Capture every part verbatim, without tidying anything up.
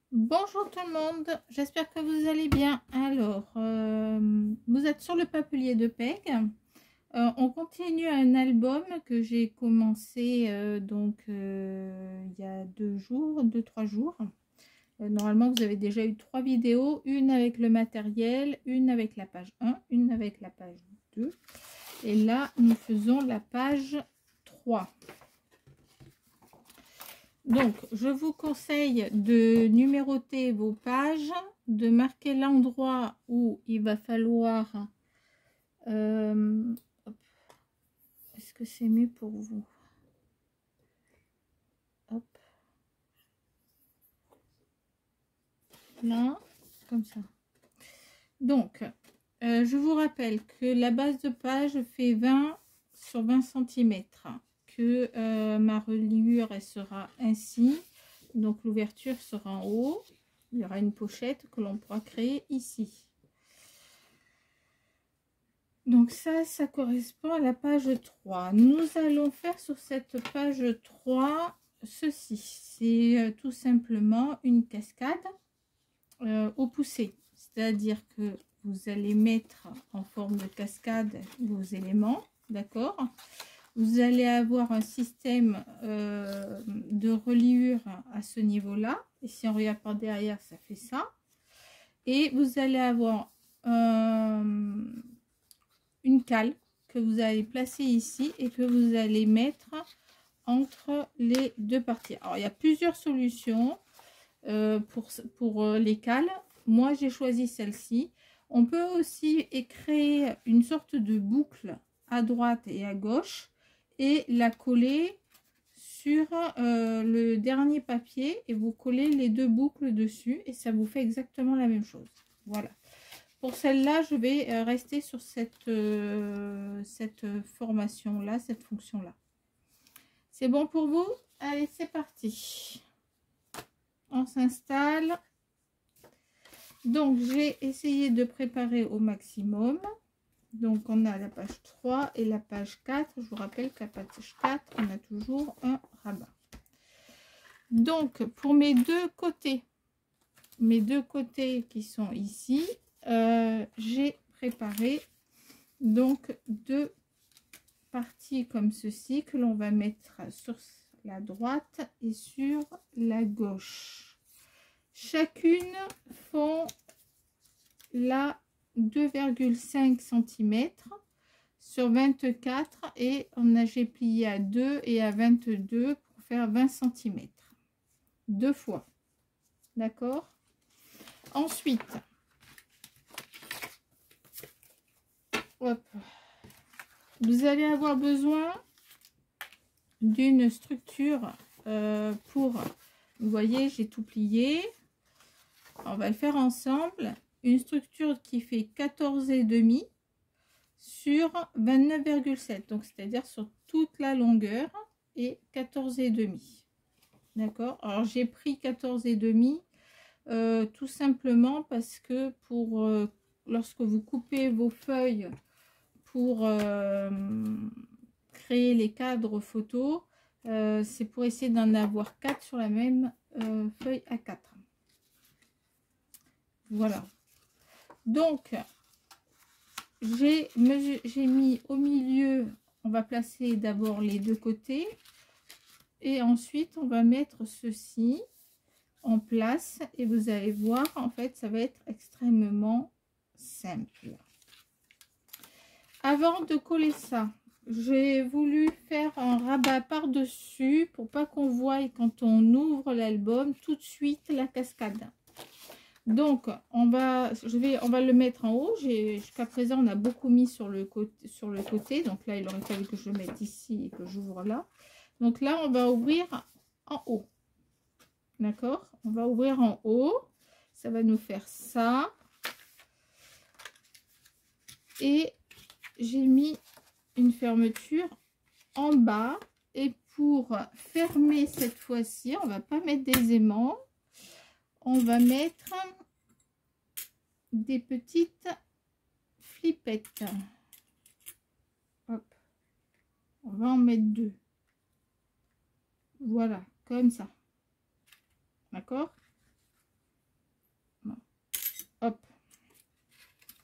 Bonjour tout le monde, j'espère que vous allez bien. Alors, euh, vous êtes sur le papier de Peg. Euh, on continue un album que j'ai commencé euh, donc euh, il y a deux jours, deux trois jours. Euh, normalement, vous avez déjà eu trois vidéos, une avec le matériel, une avec la page un, une avec la page deux. Et là, nous faisons la page trois. Donc, je vous conseille de numéroter vos pages, de marquer l'endroit où il va falloir... Euh, Est-ce que c'est mieux pour vous? Hop. Là, comme ça. Donc, euh, je vous rappelle que la base de page fait vingt sur vingt centimètres. Que euh, ma reliure, elle sera ainsi. Donc, l'ouverture sera en haut. Il y aura une pochette que l'on pourra créer ici. Donc ça, ça correspond à la page trois. Nous allons faire sur cette page trois ceci. C'est euh, tout simplement une cascade euh, au poussé. C'est-à-dire que vous allez mettre en forme de cascade vos éléments, d'accord? Vous allez avoir un système euh, de reliure à ce niveau-là. Et si on regarde par derrière, ça fait ça. Et vous allez avoir un... Euh, une cale que vous allez placer ici et que vous allez mettre entre les deux parties. Alors il y a plusieurs solutions euh, pour, pour les cales. Moi j'ai choisi celle-ci. On peut aussi créer une sorte de boucle à droite et à gauche et la coller sur euh, le dernier papier et vous collez les deux boucles dessus et ça vous fait exactement la même chose. Voilà. Pour celle-là, je vais rester sur cette, euh, cette formation-là, cette fonction-là. C'est bon pour vous? Allez, c'est parti. On s'installe. Donc, j'ai essayé de préparer au maximum. Donc, on a la page trois et la page quatre. Je vous rappelle qu'à la page quatre, on a toujours un rabat. Donc, pour mes deux côtés, mes deux côtés qui sont ici, Euh, j'ai préparé donc deux parties comme ceci que l'on va mettre sur la droite et sur la gauche. Chacune font la deux virgule cinq centimètres sur vingt-quatre et on a j'ai plié à deux et à vingt-deux pour faire vingt centimètres deux fois, d'accord. Ensuite, hop, vous allez avoir besoin d'une structure euh, pour, vous voyez, j'ai tout plié. On va le faire ensemble. Une structure qui fait quatorze et demi sur vingt-neuf virgule sept, donc c'est-à-dire sur toute la longueur et quatorze et demi. D'accord. Alors j'ai pris quatorze et demi euh, tout simplement parce que pour euh, lorsque vous coupez vos feuilles pour euh, créer les cadres photos, euh, c'est pour essayer d'en avoir quatre sur la même euh, feuille A quatre. Voilà. Donc, j'ai mis au milieu, on va placer d'abord les deux côtés et ensuite on va mettre ceci en place et vous allez voir, en fait, ça va être extrêmement simple. Avant de coller ça, j'ai voulu faire un rabat par-dessus pour pas qu'on voie quand on ouvre l'album tout de suite la cascade. Donc, on va, je vais, on va le mettre en haut. Jusqu'à présent, on a beaucoup mis sur le, côté, sur le côté. Donc là, il aurait fallu que je le mette ici et que j'ouvre là. Donc là, on va ouvrir en haut. D'accord? On va ouvrir en haut. Ça va nous faire ça. Et j'ai mis une fermeture en bas. Et pour fermer cette fois-ci, on va pas mettre des aimants. On va mettre des petites flippettes. Hop. On va en mettre deux. Voilà, comme ça. D'accord?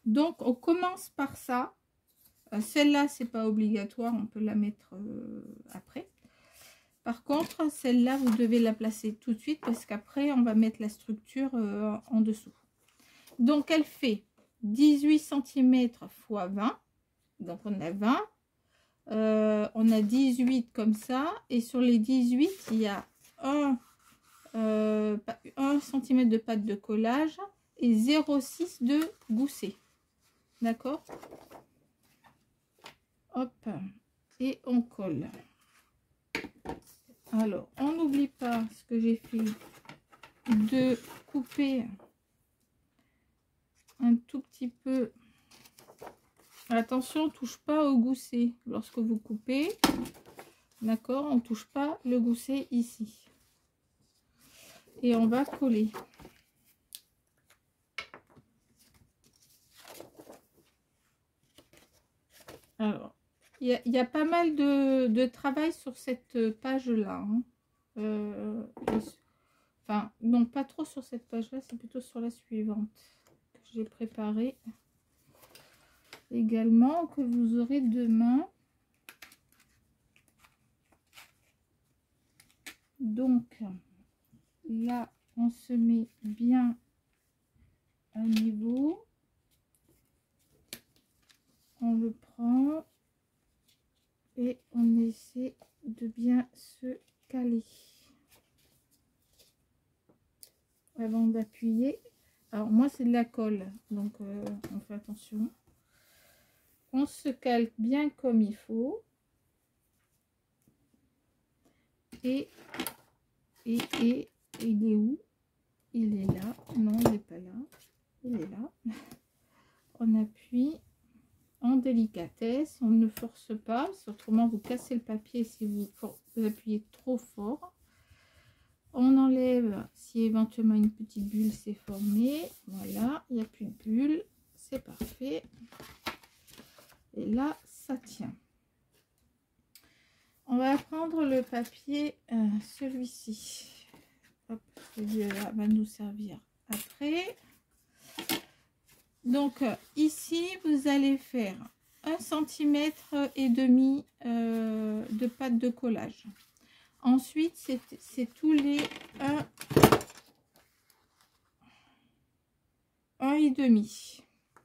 Donc on commence par ça. Euh, celle-là, c'est pas obligatoire, on peut la mettre euh, après. Par contre, celle-là, vous devez la placer tout de suite parce qu'après, on va mettre la structure euh, en dessous. Donc, elle fait dix-huit centimètres fois vingt. Donc, on a vingt. Euh, on a dix-huit comme ça. Et sur les dix-huit, il y a un, euh, un centimètre de pâte de collage et zéro virgule six de gousset. D'accord? Hop. Et on colle. Alors, on n'oublie pas ce que j'ai fait de couper un tout petit peu. Attention, on ne touche pas au gousset lorsque vous coupez. D'accord, on ne touche pas le gousset ici. Et on va coller. Alors, il y, y a pas mal de, de travail sur cette page-là. Hein. Euh, enfin, non, pas trop sur cette page-là, c'est plutôt sur la suivante que j'ai préparée. Également, que vous aurez demain. Donc, là, on se met bien à niveau. On le prend et on essaie de bien se caler avant d'appuyer. Alors moi c'est de la colle, donc euh, on fait attention. On se cale bien comme il faut. Et, et, et, il est où? Il est là. Non, il n'est pas là. Il est là. On appuie en délicatesse. On ne force pas. Autrement, vous cassez le papier si vous, vous appuyez trop fort. On enlève si éventuellement une petite bulle s'est formée. Voilà, il n'y a plus de bulle. C'est parfait. Et là, ça tient. On va prendre le papier, euh, celui-ci. Celui-là va nous servir après. Donc, euh, ici, vous allez faire un centimètre et demi euh, de pâte de collage. Ensuite, c'est tous les un, un et demi.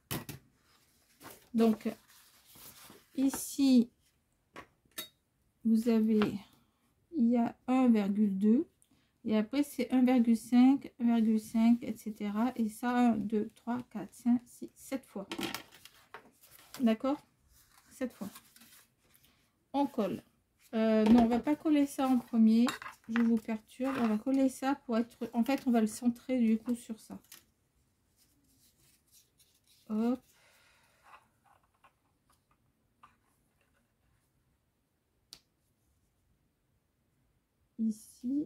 Donc, ici, vous avez, il y a un virgule deux et après c'est un virgule cinq, un virgule cinq, et cetera. Et ça, un, deux, trois, quatre, cinq, six, sept fois. D'accord? sept fois. On colle. Euh, non, on va pas coller ça en premier. Je vous perturbe. On va coller ça pour être... En fait, on va le centrer du coup sur ça. Hop. Ici.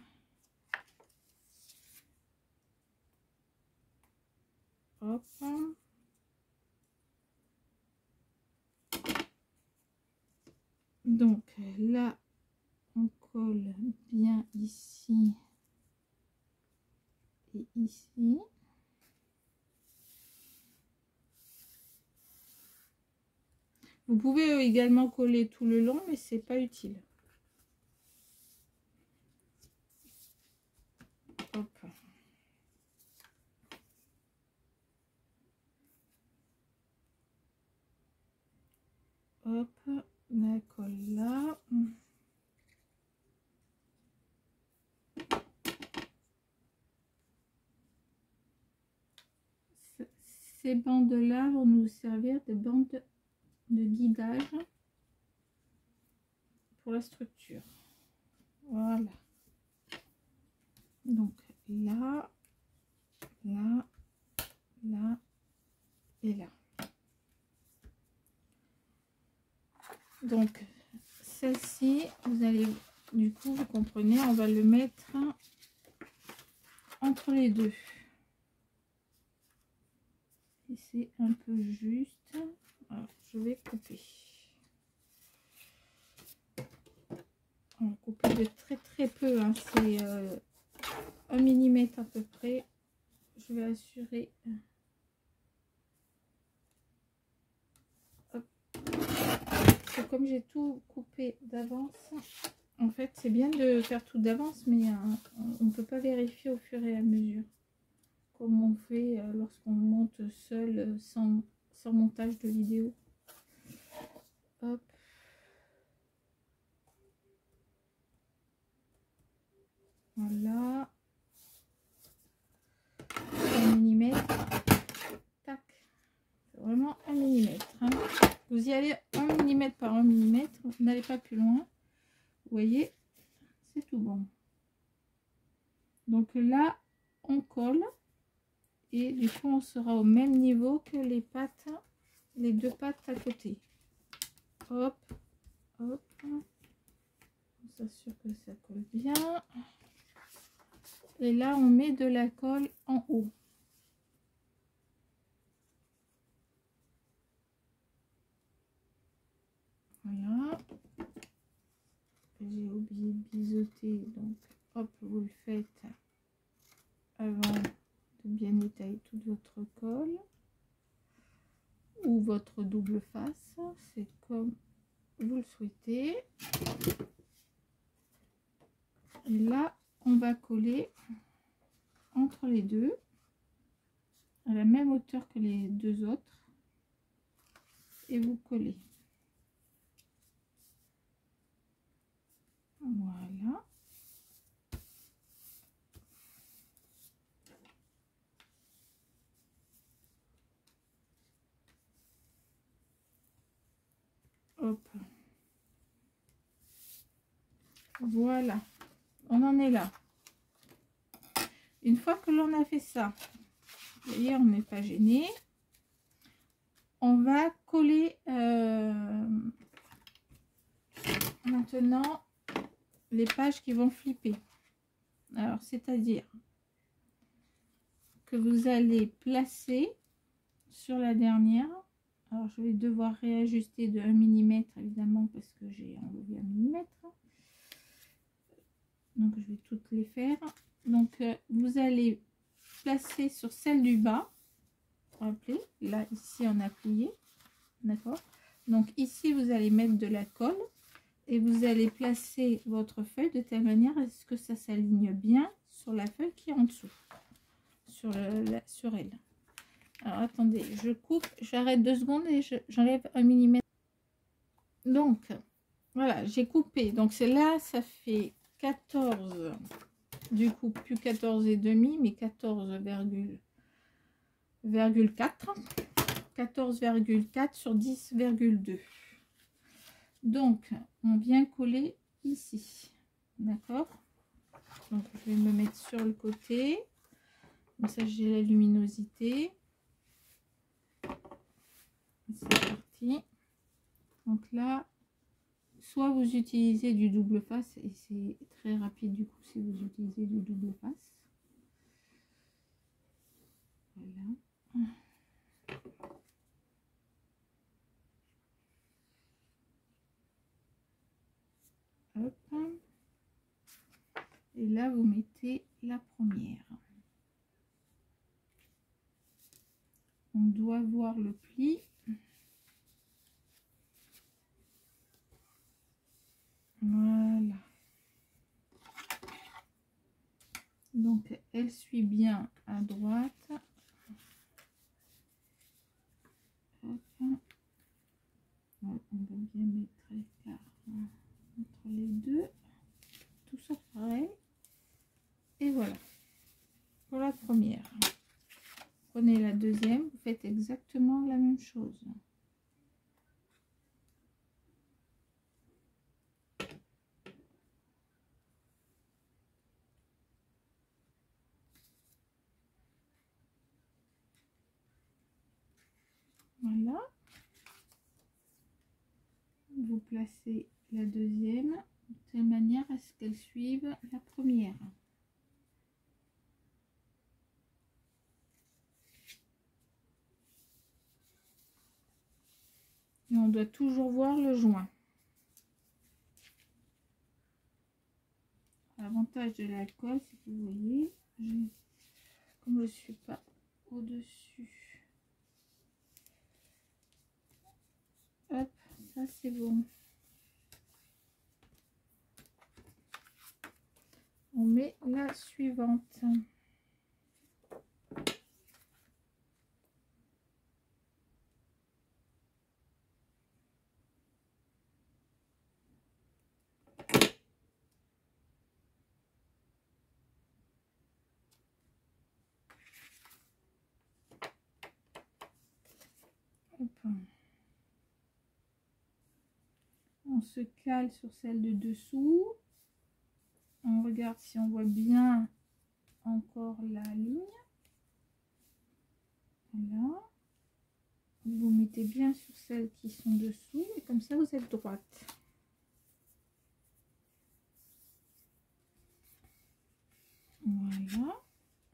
Hop. Donc là, on colle bien ici et ici. Vous pouvez également coller tout le long, mais c'est pas utile. Hop. Hop, la colle là. Ces bandes là vont nous servir de bandes de guidage pour la structure. Voilà. Donc là, là, là et là. Donc celle-ci, vous allez, du coup, vous comprenez, on va le mettre entre les deux. Et c'est un peu juste. Alors, je vais couper. On va couper de très très peu, hein. C'est euh, un millimètre à peu près. Je vais assurer. que comme j'ai tout coupé d'avance, en fait c'est bien de faire tout d'avance, mais euh, on ne peut pas vérifier au fur et à mesure, comme on fait euh, lorsqu'on monte seul euh, sans, sans montage de vidéo. Hop. Voilà. un millimètre. Tac. C'est vraiment un millimètre. Hein. Vous y allez un millimètre par un millimètre. Vous n'allez pas plus loin. Vous voyez, c'est tout bon. Donc là, on colle. Et du coup, on sera au même niveau que les pattes, les deux pattes à côté. Hop, hop. On s'assure que ça colle bien. Et là, on met de la colle en haut. Voilà. J'ai oublié de biseauter, donc hop, vous le faites avant de bien étaler toute votre colle ou votre double face, c'est comme vous le souhaitez. Et là, on va coller entre les deux à la même hauteur que les deux autres et vous collez. Voilà. Hop. Voilà. On en est là. Une fois que l'on a fait ça, vous voyez, on n'est pas gêné. On va coller euh, maintenant les pages qui vont flipper. Alors, c'est-à-dire que vous allez placer sur la dernière. Alors, je vais devoir réajuster de un millimètre, évidemment, parce que j'ai enlevé un millimètre. Donc, je vais toutes les faire. Donc, euh, vous allez placer sur celle du bas. Rappelez, là, ici, on a plié. D'accord? Donc, ici, vous allez mettre de la colle. Et vous allez placer votre feuille de telle manière à ce que ça s'aligne bien sur la feuille qui est en dessous. Sur, le, la, sur elle. Alors, attendez, je coupe. J'arrête deux secondes et j'enlève un millimètre. Donc, voilà, j'ai coupé. Donc, c'est là, ça fait quatorze. Du coup, plus quatorze et demi, mais quatorze virgule quatre. quatorze virgule quatre sur dix virgule deux. Donc, on vient coller ici. D'accord? Donc, je vais me mettre sur le côté. Comme ça, j'ai la luminosité. C'est parti. Donc là, soit vous utilisez du double face, et c'est très rapide du coup si vous utilisez du double face. Voilà. Hop. Et là, vous mettez la première. On doit voir le pli. Voilà. Donc, elle suit bien à droite. Hop. On va bien mettre l'écart entre les deux. Tout ça pareil. Et voilà. Pour la première. Prenez la deuxième. Vous faites exactement la même chose. Voilà. Vous placez la deuxième de telle manière à ce qu'elle suive la première. Et on doit toujours voir le joint. L'avantage de la colle, c'est que vous voyez, je, comme je ne suis pas au-dessus. Hop, ça c'est bon. On met la suivante. Hop. On se cale sur celle de dessous. On regarde si on voit bien encore la ligne. Voilà. Vous vous mettez bien sur celles qui sont dessous et comme ça vous êtes droite. Voilà.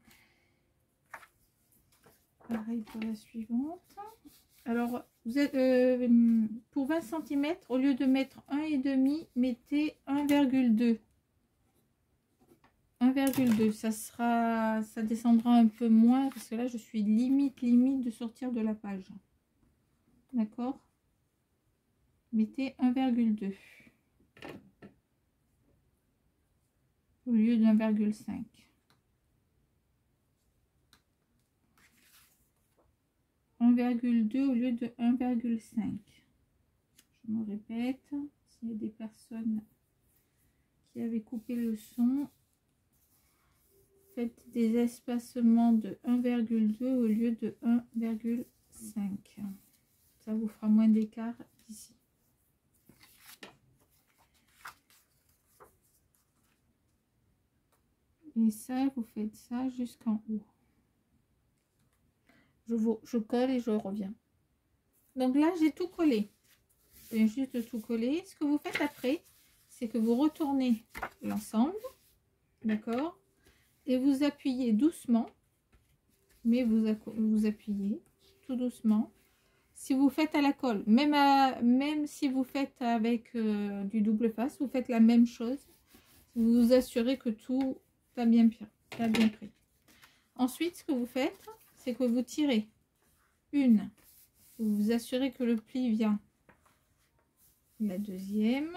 Pareil pour la suivante. Alors, vous êtes, euh, pour vingt centimètres, au lieu de mettre un virgule cinq, mettez un virgule deux. un virgule deux, ça sera, ça descendra un peu moins parce que là, je suis limite, limite de sortir de la page. D'accord? Mettez un virgule deux au lieu d'un virgule cinq. un virgule deux au lieu de un virgule cinq. Je me répète, s'il y a des personnes qui avaient coupé le son, faites des espacements de un virgule deux au lieu de un virgule cinq. Ça vous fera moins d'écart ici. Et ça, vous faites ça jusqu'en haut. Je, vous, je colle et je reviens. Donc là, j'ai tout collé. Je viens juste de tout coller. Ce que vous faites après, c'est que vous retournez l'ensemble. D'accord? Et vous appuyez doucement. Mais vous, vous appuyez tout doucement. Si vous faites à la colle, même, à, même si vous faites avec euh, du double face, vous faites la même chose. Vous vous assurez que tout a bien, a bien pris. Ensuite, ce que vous faites, c'est que vous tirez une. Vous vous assurez que le pli vient. La deuxième.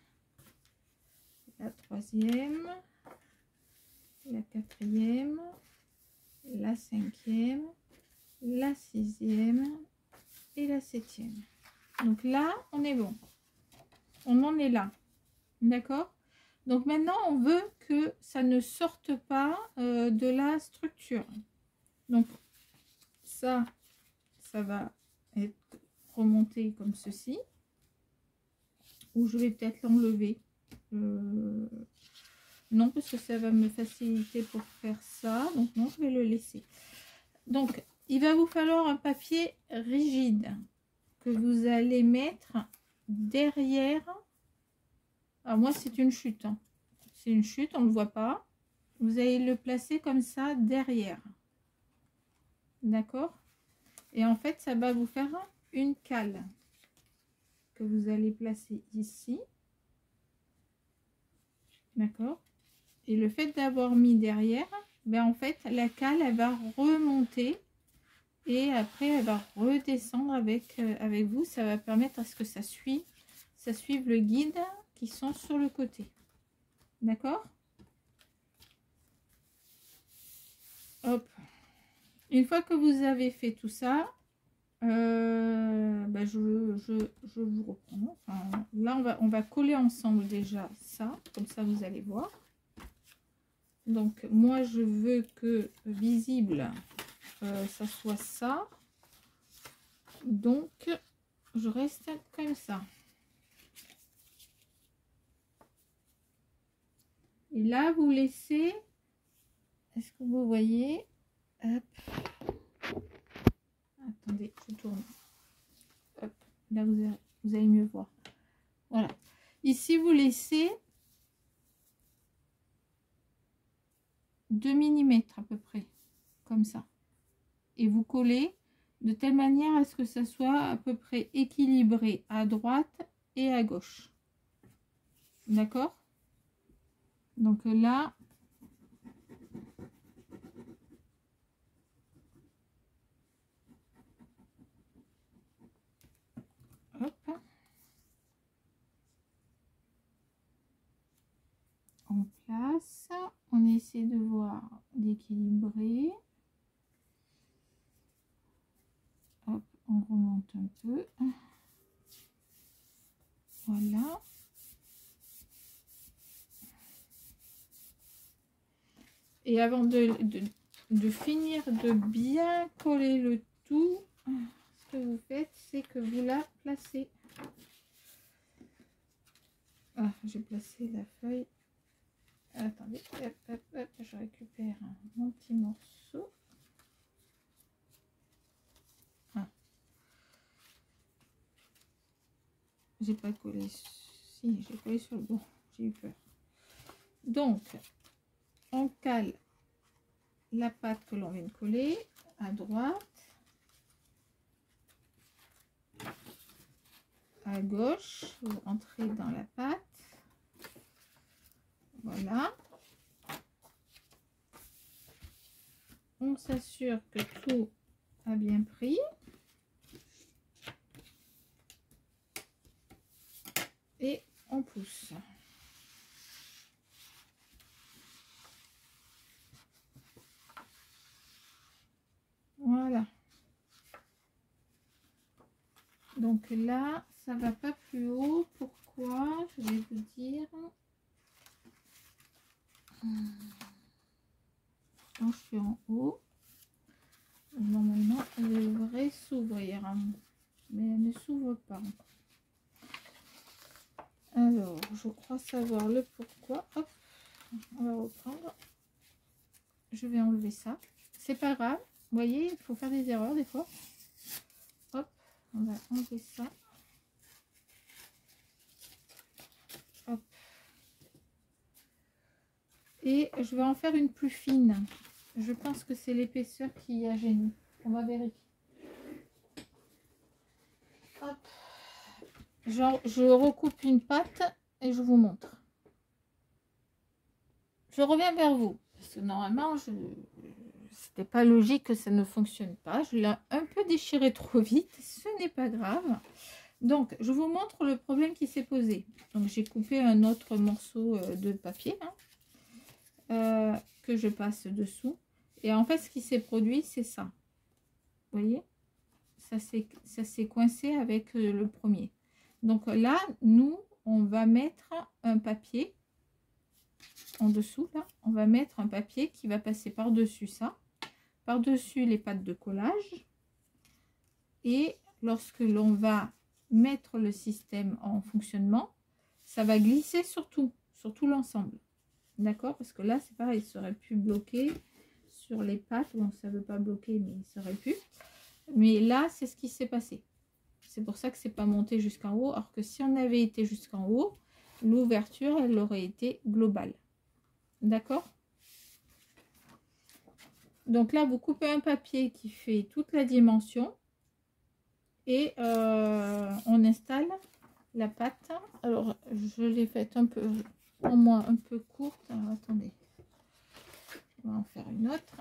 La troisième. La quatrième. La cinquième. La sixième. Et la septième. Donc là, on est bon. On en est là. D'accord? Donc maintenant, on veut que ça ne sorte pas euh, de la structure. Donc ça, ça va être remonté comme ceci. Ou je vais peut-être l'enlever. Euh, non, parce que ça va me faciliter pour faire ça. Donc non, je vais le laisser. Donc, il va vous falloir un papier rigide que vous allez mettre derrière. Alors moi, c'est une chute. Hein. C'est une chute, on ne le voit pas. Vous allez le placer comme ça derrière. D'accord? Et en fait, ça va vous faire une cale que vous allez placer ici. D'accord? Et le fait d'avoir mis derrière, ben en fait, la cale, elle va remonter. Et après, elle va redescendre avec, euh, avec vous. Ça va permettre à ce que ça suive, ça suive le guide qui sont sur le côté. D'accord? Hop. Une fois que vous avez fait tout ça, euh, bah je, je, je vous reprends. Enfin, là, on va, on va coller ensemble déjà ça. Comme ça, vous allez voir. Donc, moi, je veux que visible, euh, ça soit ça. Donc, je reste comme ça. Et là, vous laissez... Est-ce que vous voyez? Hop. Attendez, je tourne. Hop. Là, vous allez, vous allez mieux voir. Voilà. Ici, vous laissez deux millimètres à peu près. Comme ça. Et vous collez de telle manière à ce que ça soit à peu près équilibré à droite et à gauche. D'accord? Donc là, hop. essaie de voir, d'équilibrer. Hop, on remonte un peu. Voilà. Et avant de, de, de finir de bien coller le tout, ce que vous faites, c'est que vous la placez. Ah, j'ai placé la feuille. Attendez, hop, hop, hop, je récupère mon petit morceau. Ah. J'ai pas collé. Si, j'ai collé sur le bon. J'ai eu peur. Donc, on cale la pâte que l'on vient de coller à droite, à gauche, vous rentrez dans la pâte. Voilà. On s'assure que tout a bien pris. Et on pousse. Voilà. Donc là, ça va pas plus haut. Pourquoi? Je vais vous dire. Quand je suis en haut, normalement, elle devrait s'ouvrir. Mais elle ne s'ouvre pas. Alors, je crois savoir le pourquoi. Hop, on va reprendre. Je vais enlever ça. C'est pas grave. Vous voyez, il faut faire des erreurs des fois. Hop, on va enlever ça. Hop. Et je vais en faire une plus fine. Je pense que c'est l'épaisseur qui a gêné. On va vérifier. Hop. Genre, je recoupe une pâte et je vous montre. Je reviens vers vous. Parce que normalement, je... c'était pas logique que ça ne fonctionne pas. Je l'ai un peu déchiré trop vite. Ce n'est pas grave. Donc, je vous montre le problème qui s'est posé. Donc, j'ai coupé un autre morceau de papier hein, euh, que je passe dessous. Et en fait, ce qui s'est produit, c'est ça. Vous voyez? Ça s'est coincé avec le premier. Donc là, nous, on va mettre un papier en dessous. Là, on va mettre un papier qui va passer par-dessus ça. Par-dessus les pattes de collage. Et lorsque l'on va mettre le système en fonctionnement, ça va glisser sur tout, sur tout l'ensemble. D'accord? Parce que là, c'est pareil, ça aurait pu bloquer sur les pattes. Bon, ça ne veut pas bloquer, mais ça aurait pu. Mais là, c'est ce qui s'est passé. C'est pour ça que c'est pas monté jusqu'en haut. Alors que si on avait été jusqu'en haut, l'ouverture, elle aurait été globale. D'accord? Donc là, vous coupez un papier qui fait toute la dimension. Et euh, on installe la pâte. Alors, je l'ai faite un peu, en moins un peu courte. Alors, attendez. On va en faire une autre.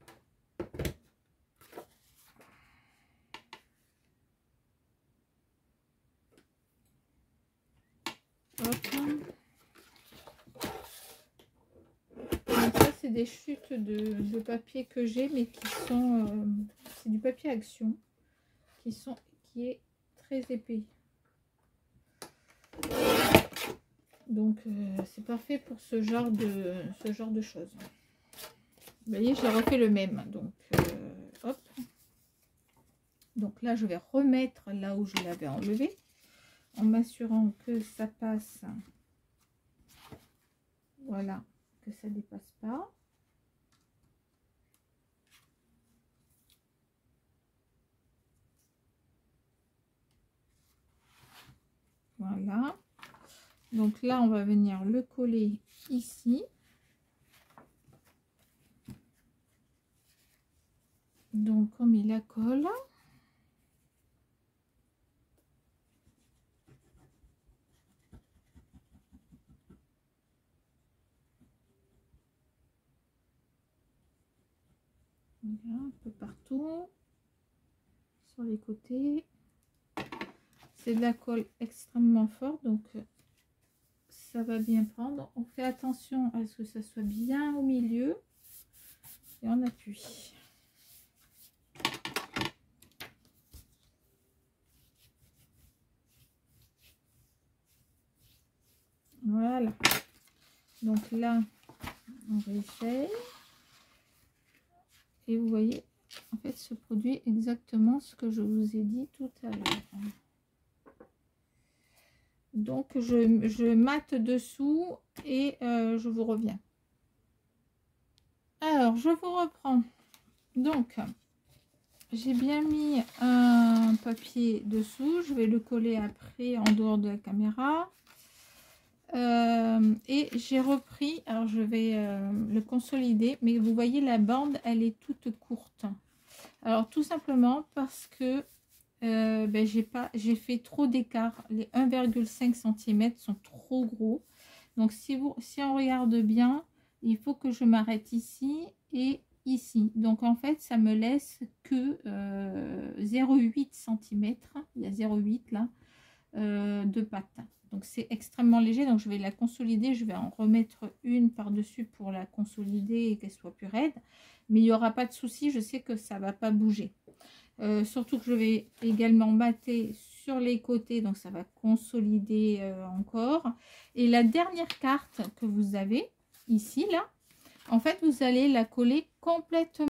Donc ça, c'est des chutes de, de papier que j'ai, mais qui sont... Euh, c'est du papier action. Qui, sont, qui est très épais. Donc, euh, c'est parfait pour ce genre de, ce genre de choses. Vous voyez, j'ai refait le même. Donc, euh, hop. Donc là, je vais remettre là où je l'avais enlevé. En m'assurant que ça passe. Voilà. Que ça dépasse pas. Voilà. Donc là, on va venir le coller ici. Donc, on met la colle. Voilà, un peu partout. Sur les côtés. C'est de la colle extrêmement forte, donc ça va bien prendre. On fait attention à ce que ça soit bien au milieu et on appuie. Voilà. Donc là, on réessaye. Et vous voyez, en fait, se produit exactement ce que je vous ai dit tout à l'heure. Donc, je, je mate dessous et euh, je vous reviens. Alors, je vous reprends. Donc, j'ai bien mis un papier dessous. Je vais le coller après en dehors de la caméra. Euh, et j'ai repris, alors je vais euh, le consolider, mais vous voyez la bande, elle est toute courte. Alors, tout simplement parce que Euh, ben, j'ai pas j'ai fait trop d'écart, les un virgule cinq centimètres sont trop gros, donc si vous si on regarde bien, il faut que je m'arrête ici et ici, donc en fait ça me laisse que euh, zéro virgule huit centimètres, il y a zéro virgule huit là euh, de pâte, donc c'est extrêmement léger, donc je vais la consolider, je vais en remettre une par dessus pour la consolider et qu'elle soit plus raide, mais il n'y aura pas de souci, je sais que ça va pas bouger. Euh, surtout que je vais également mater sur les côtés, donc ça va consolider euh, encore. Et la dernière carte que vous avez ici, là, en fait, vous allez la coller complètement.